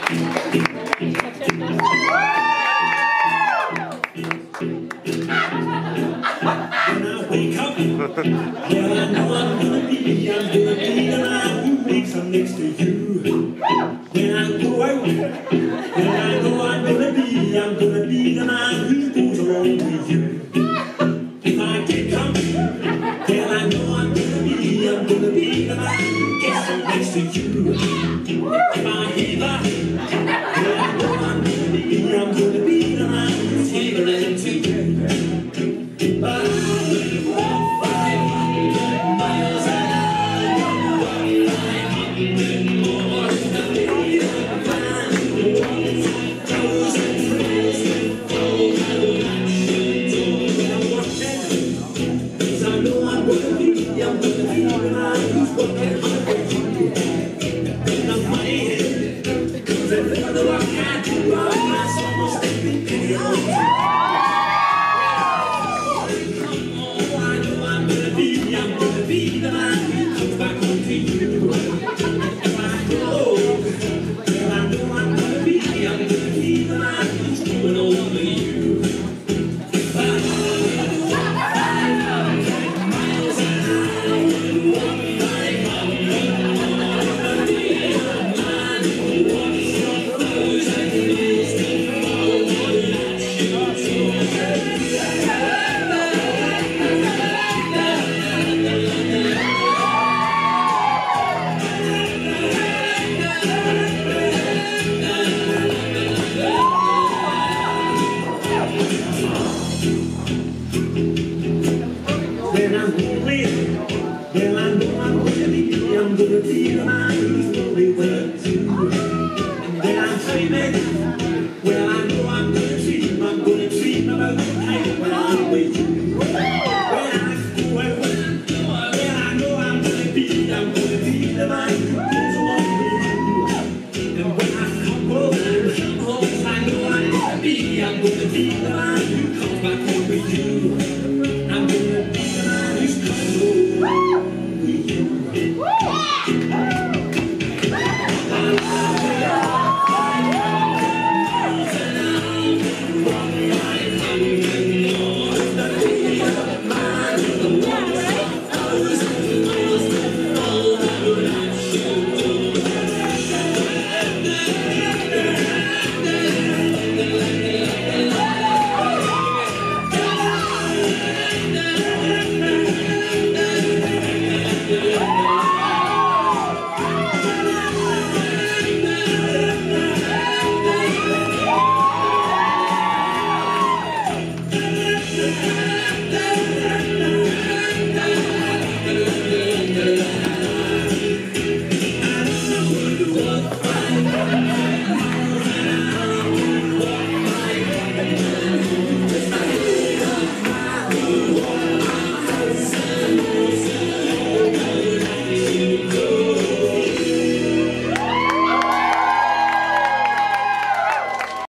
Wake up, yeah, I know I'm gonna be the man who makes up next to you. When I go out, yeah, I know I'm gonna be the man who goes along with you. If I get drunk, yeah, I know I'm gonna be the man who gets up next to you. If I heaver, yeah, I know I'm gonna be the man who's heavering to you. But I